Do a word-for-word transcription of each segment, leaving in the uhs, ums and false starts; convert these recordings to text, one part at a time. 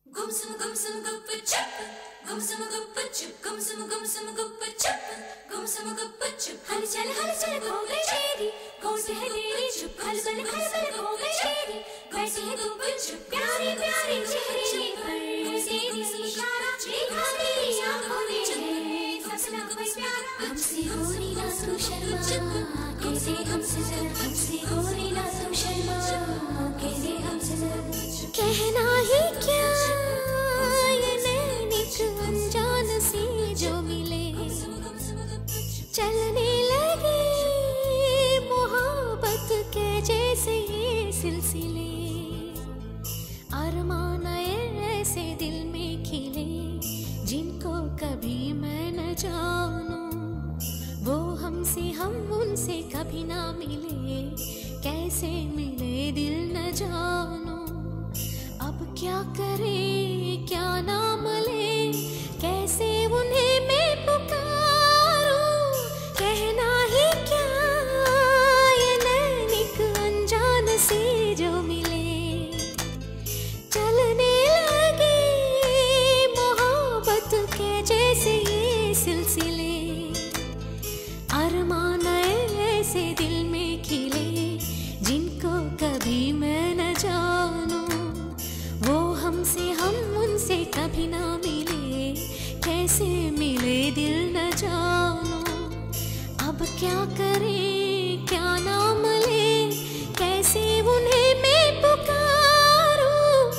Gumsum gumsum guppa chup, gumsum guppa chup, gumsum gumsum guppa chup, gumsum guppa chup. हल चल हल चल घो गई तेरी, घो से है तेरी चुप. हल बल हल बल घो गई तेरी, कैसी है गप्पा चुप. प्यारे प्यारे चेहरे पर तेरी इशारा, देखा तेरी आँखों ने फसला कोई प्यारा. हमसे हो रही ना तू शर्मा, कैसे हमसे जरा. हमसे हो रही ना तू शर्मा, कैसे हमसे जरा. कहना ही क्या ये नैनिक अनजान सी जो मिले, चलने लगे मोहब्बत के जैसे ये सिलसिले. अरमान ऐसे दिल में खिले जिनको कभी मैं न जानूं, वो हमसे हम उनसे कभी ना मिले. कैसे मिले दिल न जानूं, अब क्या करे क्या नाम ले, कैसे उन्हें मैं पुकारूं. कहना ही क्या ये नैनिक अनजान से जो मिले, चलने लगे मोहब्बत के जैसे ये सिलसिले. अरमान ऐसे दिल में खिले जिनको कभी मैं न जानूं, वो हमसे हम उनसे कभी ना मिले. कैसे मिले दिल न जानूं, अब क्या करे क्या नाम ले, कैसे उन्हें मैं पुकारूं.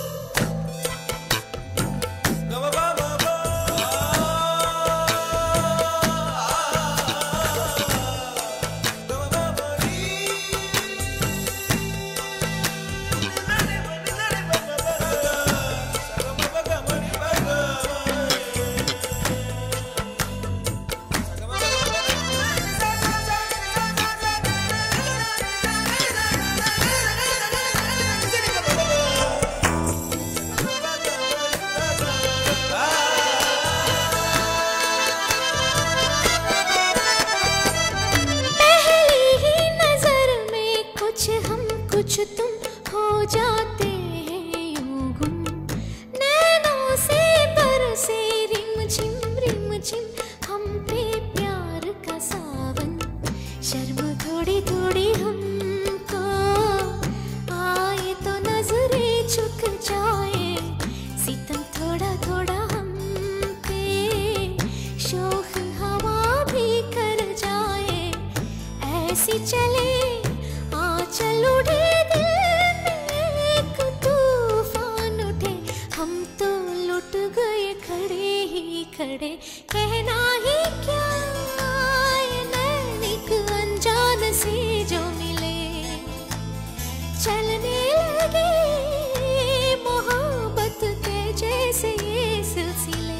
कुछ तुम हो जाते हैं यूं गुम, नैनों से बरसे रिम झिम रिम झिम हम पे प्यार का सावन. शर्म थोड़ी थोड़ी हमको आए तो नजरें झुक जाए, सितम थोड़ा थोड़ा हम पे शोख हवा भी कर जाए. ऐसी चले आंचल उठे दिल में एक तूफान उठे, हम तो लुट गए खड़े ही खड़े. कहना ही क्या ये नैनिक अनजान से जो मिले, चलने लगे मोहब्बत के जैसे ये सिलसिले.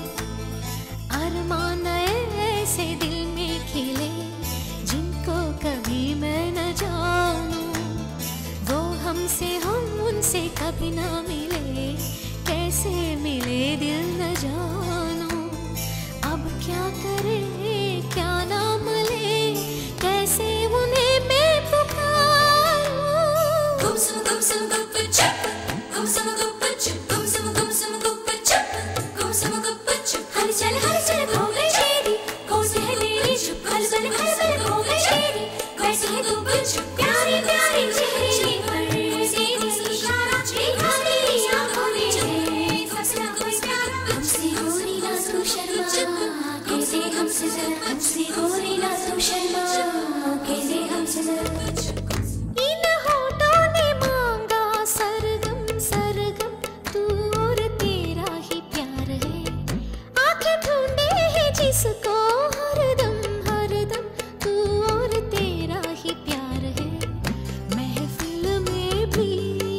अरमान ऐसे दिल में खिले जिनको कभी मैं न जानूं, वो हमसे हम उनसे कभी ना मिले. कैसे मिले दिल न जानूं, अब क्या करे क्या नाम ले, कैसे उन्हें मैं पुकारूं. गुमसुम गुमसुम गुप्पा चुप, गुमसुम गुप्पा चुप, गुमसुम गुमसुम गुप्पा चुप, गुमसुम गुप्पा चुप. हल चल हल चल घो गई तेरी, घो से है तेरी चुप. हल बल हल बल घो गई तेरी, कैसी है गप्पा चुप. प्यारे प्यारे चेहरे पर तेरी इशारा, देखा तेरी आँखों ने फसला कोई प्यारा. हमसे हो रही ना तू शर्मा, कैसे हमसे जरा. हमसे हो रही ना तू शर्मा, कैसे हमसे जरा. इन होठों ने मांगा सरगम सरगम, तू और तेरा ही प्यार है. आंखें ढूंढे है जिसको हरदम हरदम, तू और तेरा ही प्यार है. महफिल में भी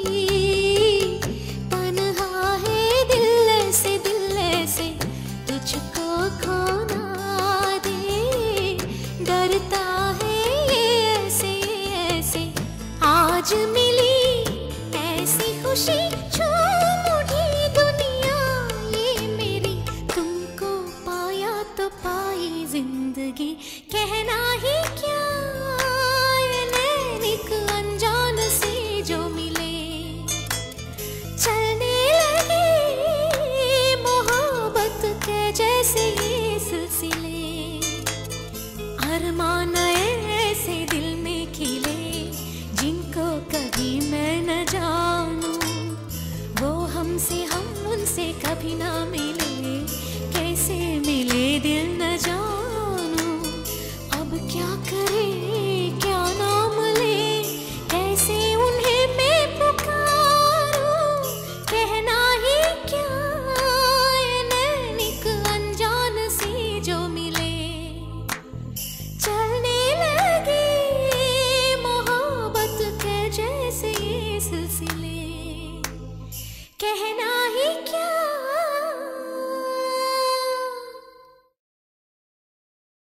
तन्हा है दिल से दिल से, तुझको खोना दे डरता है ऐसे ऐसे. आज मिली ऐसी खुशी झूम उठी दुनिया ये मेरी, तुमको पाया तो पाई जिंदगी. कहना ही क्या ये नैनिक अनजान से जो मिले, चलने लगे कभी मैं न